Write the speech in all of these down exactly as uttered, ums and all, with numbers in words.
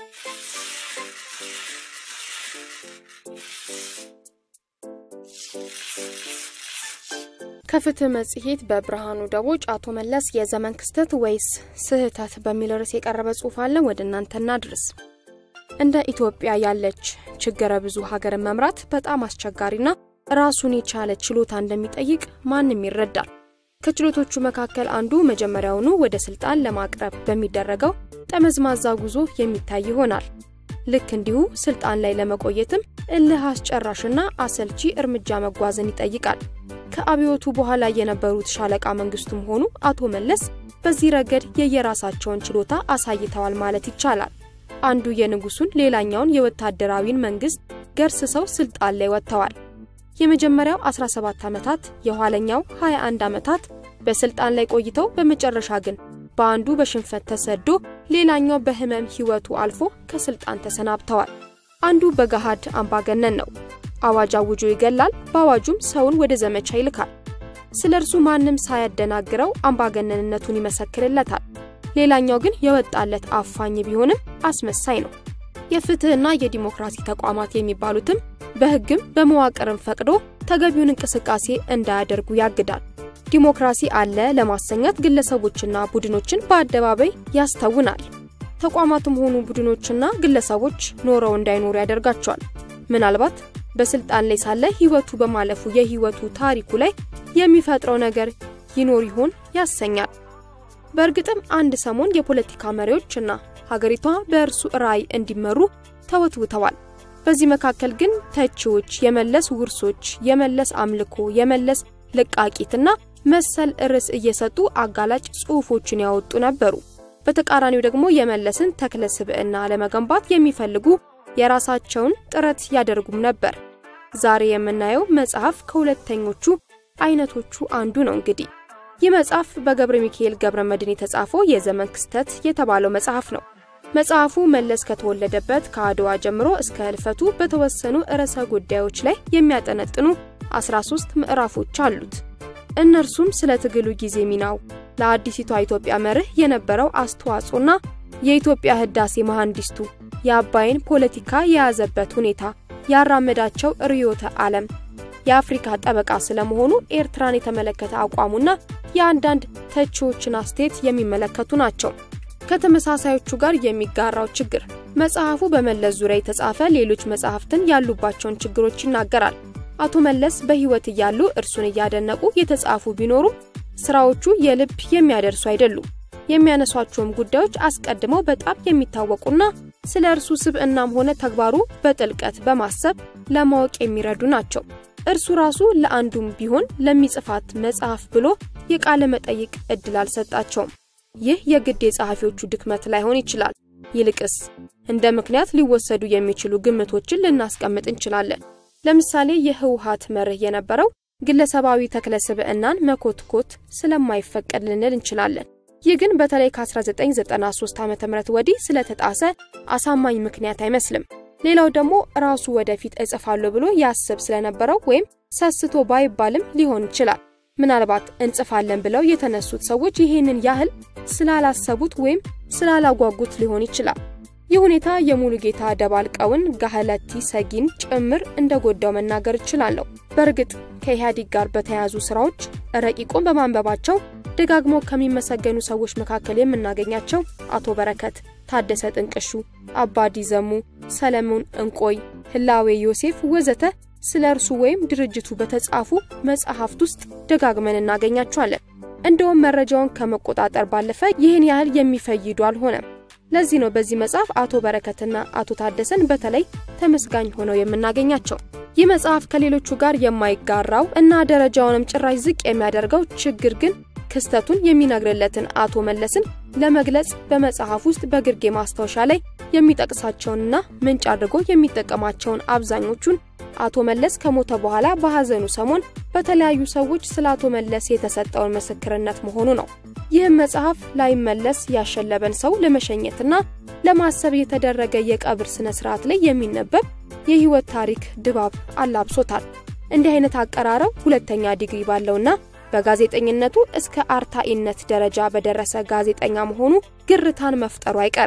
ከፍትህ መጽሔት በብርሃኑ ደቦጭ አቶ መለስ የዘመን ክስተት ወይስ ስህተት በሚል ርዕስ የቀረበ ጽሑፍ አለ ወደ እናንተና ድረስ። እንደ ኢትዮጵያ ያለች ችግረ ብዙ ሀገርን መምራት በጣም አስቸጋሪና ራሱን የቻለ ችሎታ እንደሚጠይቅ ማንም ይረዳል። ከችሎቶቹ መካከል አንዱ መጀመሪያውኑ ወደ ስልጣን ለማቅረብ በሚደረገው ጠመዝማዛ ጉዞ የሚታይ ይሆናል። ልክ እንዲሁ ስልጣን ላይ ለመቆየትም እልህ አስጨራሽና አሰልቺ እርምጃ መጓዝን ይጠይቃል። ከአብዮቱ በኋላ የነበሩት ሻለቃ መንግስቱም ሆኑ አቶ መለስ በዚህ ረገድ የየራሳቸውን ችሎታ አሳይተዋል ማለት ይቻላል። አንዱ የንጉሱን ሌላኛውን የወታደራዊን መንግስት ገርስሰው ስልጣን ላይ ወጥተዋል። የመጀመሪያው አስራ ሰባት ዓመታት የኋለኛው ሃያ አንድ ዓመታት በስልጣን ላይ ቆይተው በመጨረሻ ግን በአንዱ በሽንፈት ተሰዶ ሌላኛው በህመም ህይወቱ አልፎ ከስልጣን ተሰናብተዋል። አንዱ በገሃድ አምባገነን ነው። አዋጅ አውጆ ይገላል፣ በአዋጁም ሰውን ወደ ዘመቻ ይልካል። ስለርሱ ማንም ሳያደናግረው አምባገነንነቱን ይመሰክርለታል። ሌላኛው ግን የወጣለት አፋኝ ቢሆንም አስመሳይ ነው። የፍትህና የዲሞክራሲ ተቋማት የሚባሉትም በህግም በመዋቅርም ፈቅዶ ተገቢውን እንቅስቃሴ እንዳያደርጉ ያግዳል። ዲሞክራሲ አለ ለማሰኘት ግለሰቦችና ቡድኖችን በአደባባይ ያስተውናል። ተቋማቱም ሆኑ ቡድኖችና ግለሰቦች ኖረው እንዳይኖሩ ያደርጋቸዋል። ምናልባት በስልጣን ላይ ሳለ ህይወቱ በማለፉ የህይወቱ ታሪኩ ላይ የሚፈጥረው ነገር ይኖር ይሆን ያሰኛል። በእርግጥም አንድ ሰሞን የፖለቲካ መሪዎችና ሀገሪቷ በእርሱ ራይ እንዲመሩ ተወትውተዋል። በዚህ መካከል ግን ተቺዎች የመለስ ውርሶች፣ የመለስ አምልኮ፣ የመለስ ለቃቂትና መሰል ርዕስ እየሰጡ አጋላጭ ጽሑፎችን ያወጡ ነበሩ። በተቃራኒው ደግሞ የመለስን ተክለ ስብዕና ለመገንባት የሚፈልጉ የራሳቸውን ጥረት ያደርጉም ነበር። ዛሬ የምናየው መጽሐፍ ከሁለተኞቹ አይነቶቹ አንዱ ነው። እንግዲህ ይህ መጽሐፍ በገብረ ሚካኤል ገብረ መድኅን የተጻፈው የዘመን ክስተት የተባለው መጽሐፍ ነው። መጽሐፉ መለስ ከተወለደበት ከአድዋ ጀምሮ እስከ ህልፈቱ በተወሰኑ ርዕሰ ጉዳዮች ላይ የሚያጠነጥኑ አስራ ሶስት ምዕራፎች አሉት። እነርሱም ስለ ትግሉ ጊዜ ሚናው፣ ለአዲሲቷ ኢትዮጵያ መርህ የነበረው አስተዋጽኦና የኢትዮጵያ ህዳሴ መሐንዲስቱ የአባይን ፖለቲካ የያዘበት ሁኔታ፣ ያራመዳቸው ርዕዮተ ዓለም፣ የአፍሪካ ጠበቃ ስለመሆኑ ኤርትራን የተመለከተ አቋሙና የአንዳንድ ተቺዎችን አስተያየት የሚመለከቱ ናቸው። ከተመሳሳዮቹ ጋር የሚጋራው ችግር መጽሐፉ በመለስ ዙሪያ የተጻፈ ሌሎች መጽሐፍትን ያሉባቸውን ችግሮች ይናገራል። አቶ መለስ በህይወት እያሉ እርሱን እያደነቁ የተጻፉ ቢኖሩ ስራዎቹ የልብ የሚያደርሱ አይደሉም። የሚያነሷቸውም ጉዳዮች አስቀድመው በጣም የሚታወቁና ስለ እርሱ ስብዕናም ሆነ ተግባሩ በጥልቀት በማሰብ ለማወቅ የሚረዱ ናቸው። እርሱ ራሱ ለአንዱም ቢሆን ለሚጽፋት መጽሐፍ ብሎ የቃለ መጠይቅ እድል አልሰጣቸውም። ይህ የግድ የጸሐፊዎቹ ድክመት ላይሆን ይችላል። ይልቅስ እንደ ምክንያት ሊወሰዱ የሚችሉ ግምቶችን ልናስቀምጥ እንችላለን። ለምሳሌ የህውሃት መርህ የነበረው ግለሰባዊ ተክለ ስብዕናን መኮትኮት ስለማይፈቀድ ልንል እንችላለን። ይህ ግን በተለይ ከ1993 ዓመተ ምህረት ወዲህ ስለተጣሰ አሳማኝ ምክንያት አይመስልም። ሌላው ደግሞ ራሱ ወደፊት እጽፋለሁ ብሎ ያስብ ስለነበረው ወይም ሰስቶ ባይባልም ሊሆን ይችላል። ምናልባት እንጽፋለን ብለው የተነሱት ሰዎች ይሄንን ያህል ስላላሰቡት ወይም ስላላጓጉት ሊሆን ይችላል። ይህ ሁኔታ የሙሉጌታ ደባልቀውን ጋህለቲ ሰጊን ጭምር እንደጎዳው መናገር ይችላል። በእርግጥ ከኢህአዴግ ጋር በተያያዙ ስራዎች ረቂቁን በማንበባቸው ደጋግሞ ከሚመሰገኑ ሰዎች መካከል የምናገኛቸው አቶ በረከት ታደሰ ጥንቅሹ፣ አባዲ ዘሙ፣ ሰለሞን እንቆይ፣ ህላዌ ዮሴፍ ወዘተ ስለርሱ ወይም ድርጅቱ በተጻፉ መጽሐፍት ውስጥ ደጋግመን እናገኛቸዋለን። እንደውም መረጃውን ከመቆጣጠር ባለፈ ይህን ያህል የሚፈይዱ አልሆነም። ለዚህ ነው በዚህ መጽሐፍ አቶ በረከትና አቶ ታደሰን በተለይ ተመስጋኝ ሆነው የምናገኛቸው። ይህ መጽሐፍ ከሌሎቹ ጋር የማይጋራው እና ደረጃውንም ጭራሽ ዝቅ የሚያደርገው ችግር ግን ክስተቱን የሚነግርለትን አቶ መለስን ለመግለጽ በመጽሐፍ ውስጥ በግርጌ ማስታወሻ ላይ የሚጠቅሳቸውንና ምንጭ አድርጎ የሚጠቀማቸውን አብዛኞቹን አቶ መለስ ከሞተ በኋላ በሐዘኑ ሰሞን በተለያዩ ሰዎች ስለ አቶ መለስ የተሰጠውን ምስክርነት መሆኑ ነው። ይህ መጽሐፍ ላይ መለስ ያሸለበን ሰው ለመሸኘትና ለማሰብ የተደረገ የቀብር ስነ ስርዓት ላይ የሚነበብ የህይወት ታሪክ ድባብ አላብሶታል። እንዲህ አይነት አቀራረብ ሁለተኛ ዲግሪ ባለውና በጋዜጠኝነቱ እስከ አርታኢነት ደረጃ በደረሰ ጋዜጠኛ መሆኑ ግርታን መፍጠሩ አይቀር።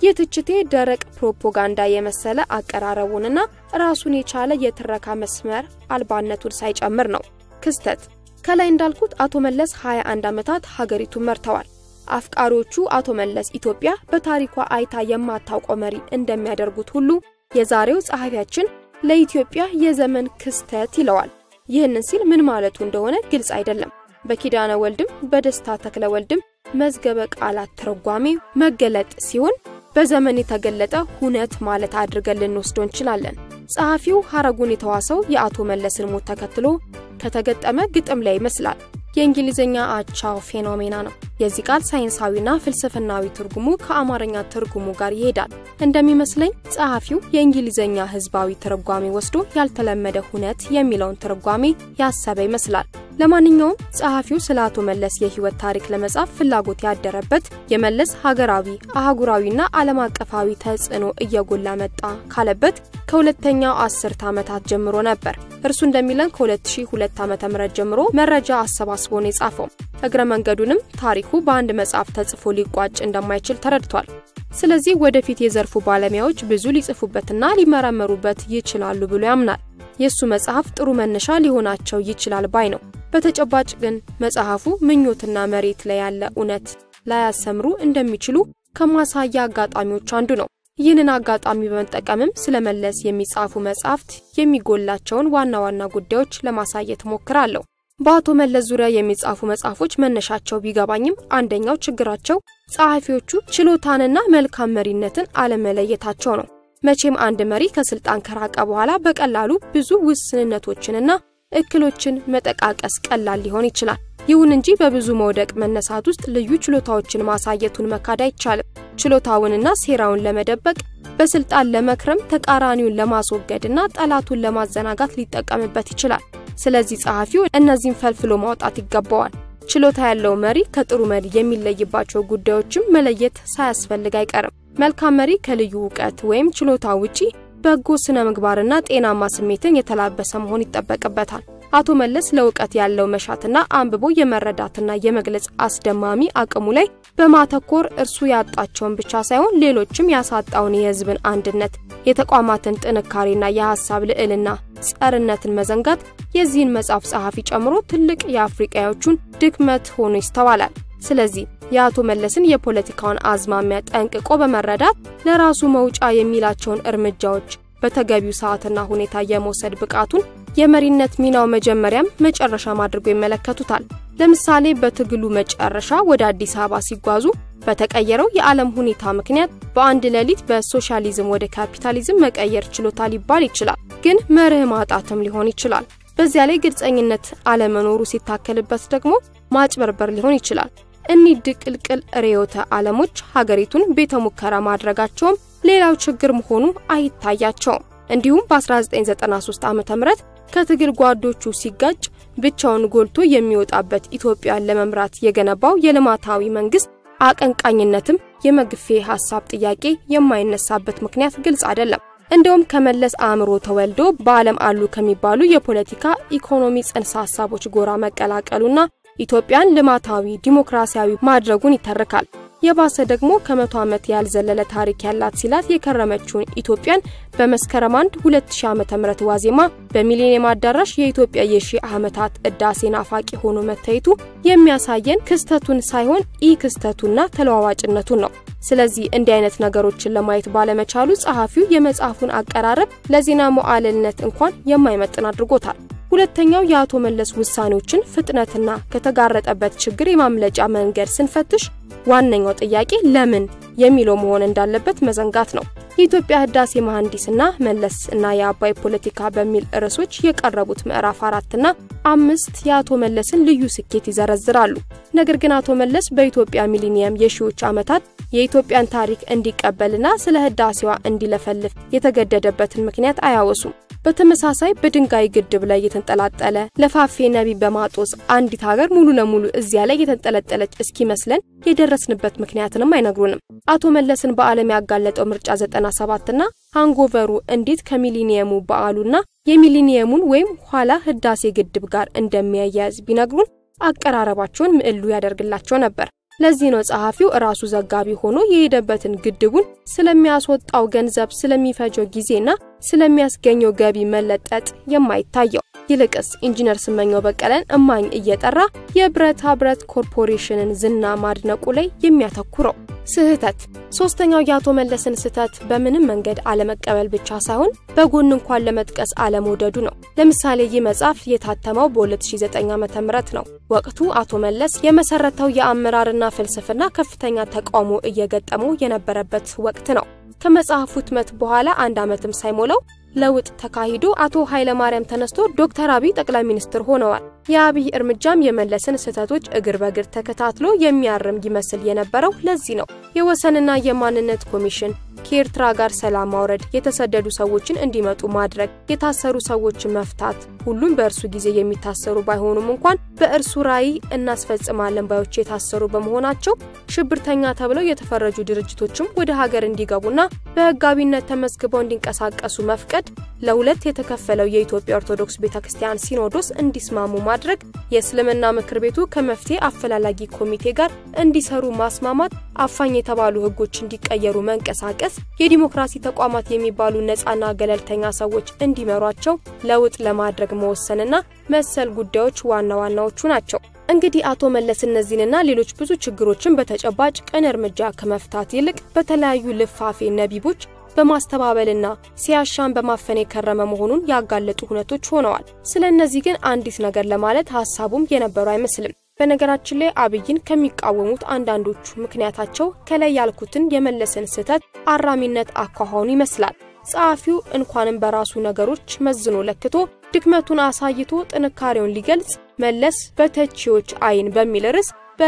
የትችቴ ደረቅ ፕሮፓጋንዳ የመሰለ አቀራረቡንና ራሱን የቻለ የትረካ መስመር አልባነቱን ሳይጨምር ነው። ክስተት ከላይ እንዳልኩት አቶ መለስ ሃያ አንድ ዓመታት ሀገሪቱን መርተዋል። አፍቃሪዎቹ አቶ መለስ ኢትዮጵያ በታሪኳ አይታ የማታውቀው መሪ እንደሚያደርጉት ሁሉ የዛሬው ጸሐፊያችን ለኢትዮጵያ የዘመን ክስተት ይለዋል። ይህንን ሲል ምን ማለቱ እንደሆነ ግልጽ አይደለም። በኪዳነ ወልድም በደስታ ተክለ ወልድም መዝገበ ቃላት ተርጓሚ መገለጥ ሲሆን በዘመን የተገለጠ ሁነት ማለት አድርገን ልንወስደው እንችላለን። ጸሐፊው ሐረጉን የተዋሰው የአቶ መለስን ሞት ተከትሎ ከተገጠመ ግጥም ላይ ይመስላል። የእንግሊዘኛ አቻው ፌኖሜና ነው። የዚህ ቃል ሳይንሳዊና ፍልስፍናዊ ትርጉሙ ከአማርኛ ትርጉሙ ጋር ይሄዳል። እንደሚመስለኝ ጸሐፊው የእንግሊዘኛ ህዝባዊ ተርጓሚ ወስዶ ያልተለመደ ሁነት የሚለውን ተርጓሚ ያሰበ ይመስላል። ለማንኛውም ጸሐፊው ስለ አቶ መለስ የህይወት ታሪክ ለመጻፍ ፍላጎት ያደረበት የመለስ ሀገራዊ አህጉራዊና ዓለም አቀፋዊ ተጽዕኖ እየጎላ መጣ ካለበት ከሁለተኛው አስርተ ዓመታት ጀምሮ ነበር። እርሱ እንደሚለን ከሁለት ሺህ ሁለት ዓመተ ምህረት ጀምሮ መረጃ አሰባስቦ ነው የጻፈው። እግረ መንገዱንም ታሪኩ በአንድ መጽሐፍ ተጽፎ ሊቋጭ እንደማይችል ተረድቷል። ስለዚህ ወደፊት የዘርፉ ባለሙያዎች ብዙ ሊጽፉበትና ሊመረመሩበት ይችላሉ ብሎ ያምናል። የሱ መጽሐፍ ጥሩ መነሻ ሊሆናቸው ይችላል ባይ ነው። በተጨባጭ ግን መጽሐፉ ምኞትና መሬት ላይ ያለ እውነት ላያሰምሩ እንደሚችሉ ከማሳያ አጋጣሚዎች አንዱ ነው። ይህንን አጋጣሚ በመጠቀምም ስለመለስ የሚጻፉ መጽሐፍት የሚጎላቸውን ዋና ዋና ጉዳዮች ለማሳየት ሞክራለሁ። በአቶ መለስ ዙሪያ የሚጻፉ መጽሐፎች መነሻቸው ቢገባኝም አንደኛው ችግራቸው ጸሐፊዎቹ ችሎታንና መልካም መሪነትን አለመለየታቸው ነው። መቼም አንድ መሪ ከስልጣን ከራቀ በኋላ በቀላሉ ብዙ ውስንነቶችንና እክሎችን መጠቃቀስ ቀላል ሊሆን ይችላል። ይሁን እንጂ በብዙ መውደቅ መነሳት ውስጥ ልዩ ችሎታዎችን ማሳየቱን መካድ አይቻልም። ችሎታውንና ሴራውን ለመደበቅ በስልጣን ለመክረም ተቃራኒውን ለማስወገድና ጠላቱን ለማዘናጋት ሊጠቀምበት ይችላል። ስለዚህ ጸሐፊው እነዚህን ፈልፍሎ ማውጣት ይገባዋል። ችሎታ ያለው መሪ ከጥሩ መሪ የሚለይባቸው ጉዳዮችም መለየት ሳያስፈልግ አይቀርም። መልካም መሪ ከልዩ ዕውቀት ወይም ችሎታ ውጪ በጎ ስነ ምግባርና ጤናማ ስሜትን የተላበሰ መሆን ይጠበቅበታል። አቶ መለስ ለዕውቀት ያለው መሻትና አንብቦ የመረዳትና የመግለጽ አስደማሚ አቅሙ ላይ በማተኮር እርሱ ያጣቸውን ብቻ ሳይሆን ሌሎችም ያሳጣውን የህዝብን አንድነት፣ የተቋማትን ጥንካሬና የሐሳብ ልዕልና ጸርነትን መዘንጋት የዚህን መጽሐፍ ጸሐፊ ጨምሮ ትልቅ የአፍሪካውያኑን ድክመት ሆኖ ይስተዋላል። ስለዚህ የአቶ መለስን የፖለቲካውን አዝማሚያ ጠንቅቆ በመረዳት ለራሱ መውጫ የሚላቸውን እርምጃዎች በተገቢው ሰዓትና ሁኔታ የመውሰድ ብቃቱን የመሪነት ሚናው መጀመሪያም መጨረሻም አድርጎ ይመለከቱታል። ለምሳሌ በትግሉ መጨረሻ ወደ አዲስ አበባ ሲጓዙ በተቀየረው የዓለም ሁኔታ ምክንያት በአንድ ሌሊት በሶሻሊዝም ወደ ካፒታሊዝም መቀየር ችሎታ ሊባል ይችላል፣ ግን መርህ ማጣትም ሊሆን ይችላል። በዚያ ላይ ግልጸኝነት አለመኖሩ ሲታከልበት ደግሞ ማጭበርበር ሊሆን ይችላል። እኒህ ድቅልቅል ርዕዮተ ዓለሞች ሀገሪቱን ቤተ ሙከራ ማድረጋቸውም ሌላው ችግር መሆኑ አይታያቸውም። እንዲሁም በ1993 ዓመተ ምህረት ከትግል ጓዶቹ ሲጋጭ ብቻውን ጎልቶ የሚወጣበት ኢትዮጵያን ለመምራት የገነባው የልማታዊ መንግስት አቀንቃኝነትም የመግፌ ሐሳብ ጥያቄ የማይነሳበት ምክንያት ግልጽ አይደለም። እንደውም ከመለስ አእምሮ ተወልዶ በዓለም አሉ ከሚባሉ የፖለቲካ ኢኮኖሚ ጽንሰ ሐሳቦች ጎራ መቀላቀሉና ኢትዮጵያን ልማታዊ ዲሞክራሲያዊ ማድረጉን ይተርካል። የባሰ ደግሞ ከመቶ ዓመት ያልዘለለ ታሪክ ያላት ሲላት የከረመችውን ኢትዮጵያን በመስከረም አንድ ሁለት ሺህ ዓመተ ምህረት ዋዜማ በሚሊኒየም አዳራሽ የኢትዮጵያ የሺህ ዓመታት እዳሴ ናፋቂ ሆኖ መታየቱ የሚያሳየን ክስተቱን ሳይሆን ኢ ክስተቱና ተለዋዋጭነቱን ነው። ስለዚህ እንዲህ አይነት ነገሮችን ለማየት ባለመቻሉ ጸሐፊው የመጽሐፉን አቀራረብ ለዜና ሙዓልነት እንኳን የማይመጥን አድርጎታል። ሁለተኛው የአቶ መለስ ውሳኔዎችን ፍጥነትና ከተጋረጠበት ችግር የማምለጫ መንገድ ስንፈትሽ ዋነኛው ጥያቄ ለምን የሚለው መሆን እንዳለበት መዘንጋት ነው። የኢትዮጵያ ህዳሴ መሐንዲስና መለስ እና የአባይ ፖለቲካ በሚል ርዕሶች የቀረቡት ምዕራፍ አራት እና አምስት የአቶ መለስን ልዩ ስኬት ይዘረዝራሉ። ነገር ግን አቶ መለስ በኢትዮጵያ ሚሊኒየም የሺዎች ዓመታት የኢትዮጵያን ታሪክ እንዲቀበልና ስለ ህዳሴዋ እንዲለፈልፍ የተገደደበትን ምክንያት አያወሱም። በተመሳሳይ በድንጋይ ግድብ ላይ የተንጠላጠለ ለፋፌ ነቢ በማጦስ አንዲት ሀገር ሙሉ ለሙሉ እዚያ ላይ የተንጠለጠለች እስኪመስለን የደረስንበት ምክንያትንም አይነግሩንም። አቶ መለስን በዓለም ያጋለጠው ምርጫ ዘጠና ሰባት እና ሃንጎቨሩ እንዴት ከሚሊኒየሙ በዓሉና የሚሊኒየሙን ወይም ኋላ ህዳሴ ግድብ ጋር እንደሚያያዝ ቢነግሩን አቀራረባቸውን ምዕሉ ያደርግላቸው ነበር። ለዚህ ነው ጸሐፊው ራሱ ዘጋቢ ሆኖ የሄደበትን ግድቡን ስለሚያስወጣው ገንዘብ ስለሚፈጀው ጊዜና ስለሚያስገኘው ገቢ መለጠጥ የማይታየው። ይልቅስ ኢንጂነር ስመኘው በቀለን እማኝ እየጠራ የብረታ ብረት ኮርፖሬሽንን ዝና ማድነቁ ላይ የሚያተኩረው። ስህተት ሶስተኛው የአቶ መለስን ስህተት በምንም መንገድ አለመቀበል ብቻ ሳይሆን በጎን እንኳን ለመጥቀስ አለመውደዱ ነው። ለምሳሌ ይህ መጽሐፍ የታተመው በ2009 ዓመተ ምህረት ነው። ወቅቱ አቶ መለስ የመሰረተው የአመራርና ፍልስፍና ከፍተኛ ተቃውሞ እየገጠመው የነበረበት ወቅት ነው። ከመጽሐፉ ህትመት በኋላ አንድ ዓመትም ሳይሞላው ለውጥ ተካሂዶ አቶ ኃይለ ማርያም ተነስቶ ዶክተር አብይ ጠቅላይ ሚኒስትር ሆነዋል። የአብይ እርምጃም የመለስን ስህተቶች እግር በእግር ተከታትሎ የሚያርም ይመስል የነበረው ለዚህ ነው። የወሰንና የማንነት ኮሚሽን ከኤርትራ ጋር ሰላም ማውረድ፣ የተሰደዱ ሰዎችን እንዲመጡ ማድረግ፣ የታሰሩ ሰዎችን መፍታት ሁሉም በእርሱ ጊዜ የሚታሰሩ ባይሆኑም እንኳን በእርሱ ራዕይ እናስፈጽማለን ባዮች የታሰሩ በመሆናቸው ሽብርተኛ ተብለው የተፈረጁ ድርጅቶችም ወደ ሀገር እንዲገቡና በህጋዊነት ተመዝግበው እንዲንቀሳቀሱ መፍቀድ፣ ለሁለት የተከፈለው የኢትዮጵያ ኦርቶዶክስ ቤተክርስቲያን ሲኖዶስ እንዲስማሙ ማድረግ፣ የእስልምና ምክር ቤቱ ከመፍትሄ አፈላላጊ ኮሚቴ ጋር እንዲሰሩ ማስማማት፣ አፋኝ የተባሉ ህጎች እንዲቀየሩ መንቀሳቀስ፣ የዲሞክራሲ ተቋማት የሚባሉ ነፃና ገለልተኛ ሰዎች እንዲመሯቸው ለውጥ ለማድረግ መወሰንና መሰል ጉዳዮች ዋና ዋናዎቹ ናቸው። እንግዲህ አቶ መለስ እነዚህንና ሌሎች ብዙ ችግሮችን በተጨባጭ ቀን እርምጃ ከመፍታት ይልቅ በተለያዩ ልፋፌ ነቢቦች በማስተባበልና ሲያሻን በማፈን የከረመ መሆኑን ያጋለጡ ሁነቶች ሆነዋል። ስለነዚህ ግን አንዲት ነገር ለማለት ሐሳቡም የነበሩ አይመስልም። በነገራችን ላይ አብይን ከሚቃወሙት አንዳንዶቹ ምክንያታቸው ከላይ ያልኩትን የመለስን ስህተት አራሚነት አኳኋኑ ይመስላል። ጸሐፊው እንኳንም በራሱ ነገሮች መዝኖ ለክቶ ድክመቱን አሳይቶ ጥንካሬውን ሊገልጽ መለስ በተቺዎች አይን በሚል ርዕስ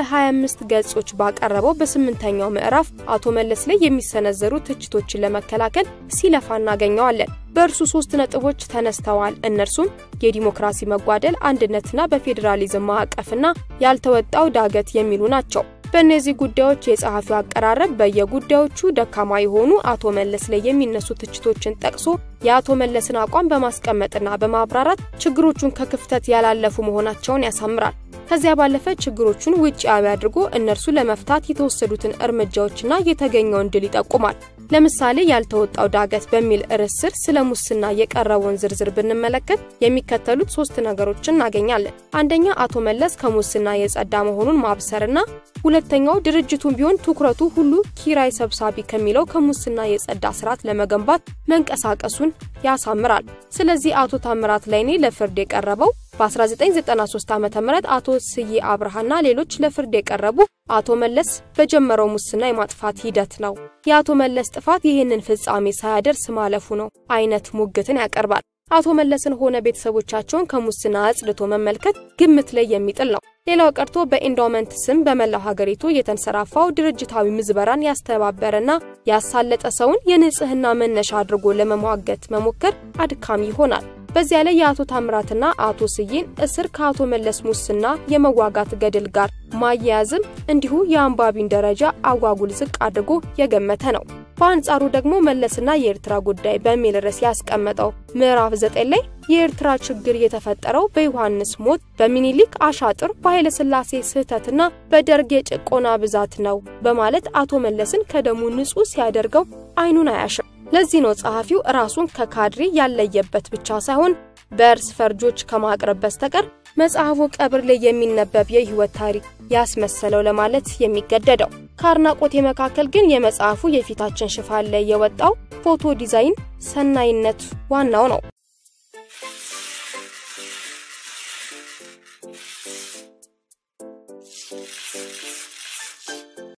በ25 ገጾች ባቀረበው በስምንተኛው ምዕራፍ አቶ መለስ ላይ የሚሰነዘሩ ትችቶችን ለመከላከል ሲለፋ እናገኘዋለን። በእርሱ ሶስት ነጥቦች ተነስተዋል። እነርሱም የዲሞክራሲ መጓደል፣ አንድነትና በፌዴራሊዝም ማዕቀፍና ያልተወጣው ዳገት የሚሉ ናቸው። በእነዚህ ጉዳዮች የጸሐፊው አቀራረብ በየጉዳዮቹ ደካማ የሆኑ አቶ መለስ ላይ የሚነሱ ትችቶችን ጠቅሶ የአቶ መለስን አቋም በማስቀመጥና በማብራራት ችግሮቹን ከክፍተት ያላለፉ መሆናቸውን ያሳምራል። ከዚያ ባለፈ ችግሮቹን ውጪያዊ አድርጎ እነርሱ ለመፍታት የተወሰዱትን እርምጃዎችና የተገኘውን ድል ይጠቁማል። ለምሳሌ ያልተወጣው ዳገት በሚል ርዕስ ስር ስለ ሙስና የቀረበውን ዝርዝር ብንመለከት የሚከተሉት ሶስት ነገሮችን እናገኛለን። አንደኛ አቶ መለስ ከሙስና የጸዳ መሆኑን ማብሰርና ሁለተኛው ድርጅቱን ቢሆን ትኩረቱ ሁሉ ኪራይ ሰብሳቢ ከሚለው ከሙስና የጸዳ ስርዓት ለመገንባት መንቀሳቀሱን ያሳምራል። ስለዚህ አቶ ታምራት ላይኔ ለፍርድ የቀረበው በ1993 ዓመተ ምህረት አቶ ስዬ አብርሃና ሌሎች ለፍርድ የቀረቡ አቶ መለስ በጀመረው ሙስና የማጥፋት ሂደት ነው። የአቶ መለስ ጥፋት ይህንን ፍጻሜ ሳያደርስ ማለፉ ነው አይነት ሙግትን ያቀርባል። አቶ መለስን ሆነ ቤተሰቦቻቸውን ከሙስና አጽድቶ መመልከት ግምት ላይ የሚጥል ነው። ሌላው ቀርቶ በኢንዶመንት ስም በመላው ሀገሪቱ የተንሰራፋው ድርጅታዊ ምዝበራን ያስተባበረና ያሳለጠ ሰውን የንጽህና መነሻ አድርጎ ለመሟገት መሞከር አድካሚ ይሆናል። በዚያ ላይ የአቶ ታምራትና አቶ ስዬን እስር ከአቶ መለስ ሙስና የመዋጋት ገድል ጋር ማያያዝም እንዲሁ የአንባቢን ደረጃ አጓጉል ዝቅ አድርጎ የገመተ ነው። በአንጻሩ ደግሞ መለስና የኤርትራ ጉዳይ በሚል ርዕስ ያስቀመጠው ምዕራፍ ዘጠኝ ላይ የኤርትራ ችግር የተፈጠረው በዮሐንስ ሞት፣ በሚኒሊክ አሻጥር፣ በኃይለ ሥላሴ ስህተትና በደርግ የጭቆና ብዛት ነው በማለት አቶ መለስን ከደሙ ንጹህ ሲያደርገው አይኑን አያሽም። ለዚህ ነው ጸሐፊው ራሱን ከካድሬ ያለየበት ብቻ ሳይሆን በእርስ ፈርጆች ከማቅረብ በስተቀር መጽሐፉ ቀብር ላይ የሚነበብ የህይወት ታሪክ ያስመሰለው ለማለት የሚገደደው። ካርናቆቴ መካከል ግን የመጽሐፉ የፊታችን ሽፋን ላይ የወጣው ፎቶ ዲዛይን ሰናይነት ዋናው ነው።